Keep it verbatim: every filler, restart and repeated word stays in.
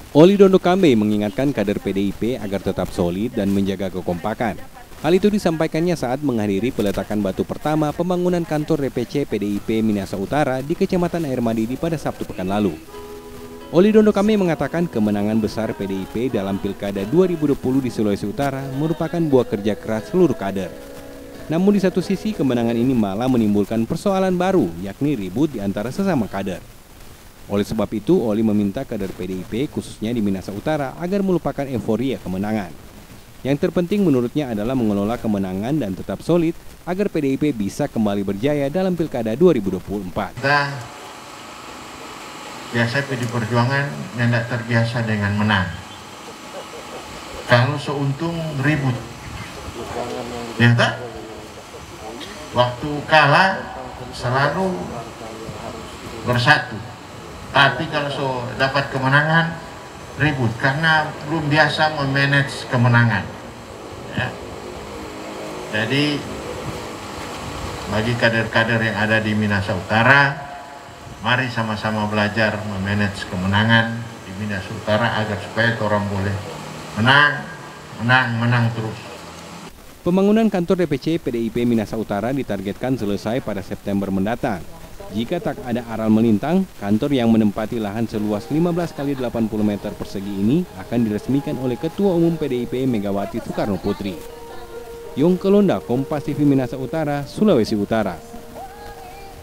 Oli Dondo Kambe mengingatkan kader P D I P agar tetap solid dan menjaga kekompakan. Hal itu disampaikannya saat menghadiri peletakan batu pertama pembangunan kantor D P C P D I P Minahasa Utara di Kecamatan Air Madidi pada Sabtu pekan lalu. Oli Dondo Kambe mengatakan kemenangan besar P D I P dalam Pilkada dua ribu dua puluh di Sulawesi Utara merupakan buah kerja keras seluruh kader. Namun di satu sisi kemenangan ini malah menimbulkan persoalan baru, yakni ribut di antara sesama kader. Oleh sebab itu, Oli meminta kader P D I P khususnya di Minahasa Utara agar melupakan euforia kemenangan. Yang terpenting menurutnya adalah mengelola kemenangan dan tetap solid agar P D I P bisa kembali berjaya dalam Pilkada dua ribu dua puluh empat. Kita biasa P D I Perjuangan yang tidak terbiasa dengan menang. Kalau seuntung ribut, ya tak? Waktu kalah selalu bersatu. Tapi kalau so dapat kemenangan ribut karena belum biasa memanage kemenangan. Ya. Jadi bagi kader-kader yang ada di Minahasa Utara, mari sama-sama belajar memanage kemenangan di Minahasa Utara agar supaya orang boleh menang, menang, menang terus. Pembangunan kantor D P C P D I P Minahasa Utara ditargetkan selesai pada September mendatang. Jika tak ada aral melintang, kantor yang menempati lahan seluas lima belas kali delapan puluh meter persegi ini akan diresmikan oleh Ketua Umum P D I P Megawati Soekarno Putri. Yong Kelonda, Kompas T V Minahasa Utara, Sulawesi Utara.